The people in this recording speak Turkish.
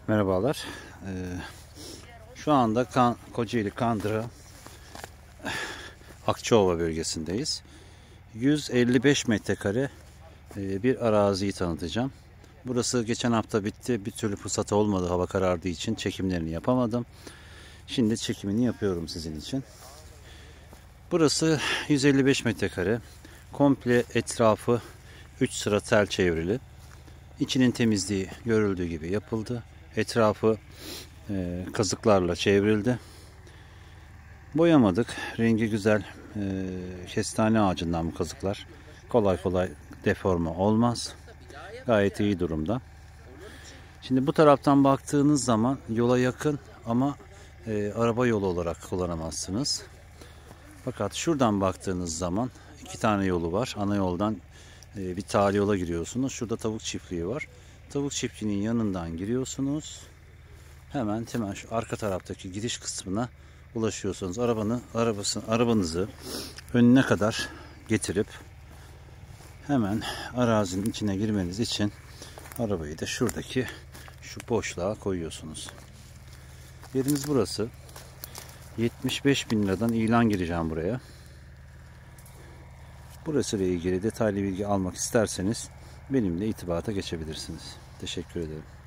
Merhabalar. Şu anda Kocaeli Kandıra Akçaova bölgesindeyiz. 155 metrekare bir araziyi tanıtacağım. Burası geçen hafta bitti. Bir türlü fırsat olmadı. Hava karardığı için çekimlerini yapamadım. Şimdi çekimini yapıyorum sizin için. Burası 155 metrekare. Komple etrafı 3 sıra tel çevrili. İçinin temizliği görüldüğü gibi yapıldı. Etrafı kazıklarla çevrildi. Boyamadık. Rengi güzel. Kestane ağacından bu kazıklar. Kolay kolay deforme olmaz. Gayet iyi durumda. Şimdi bu taraftan baktığınız zaman yola yakın ama araba yolu olarak kullanamazsınız. Fakat şuradan baktığınız zaman iki tane yolu var. Ana yoldan bir tali yola giriyorsunuz. Şurada tavuk çiftliği var. Tavuk çiftliğinin yanından giriyorsunuz. Hemen şu arka taraftaki giriş kısmına ulaşıyorsunuz. Arabanızı önüne kadar getirip hemen arazinin içine girmeniz için arabayı da şuradaki şu boşluğa koyuyorsunuz. Yerimiz burası. 75.000 liradan ilan gireceğim buraya. Burası ile ilgili detaylı bilgi almak isterseniz benimle irtibata geçebilirsiniz. Teşekkür ederim.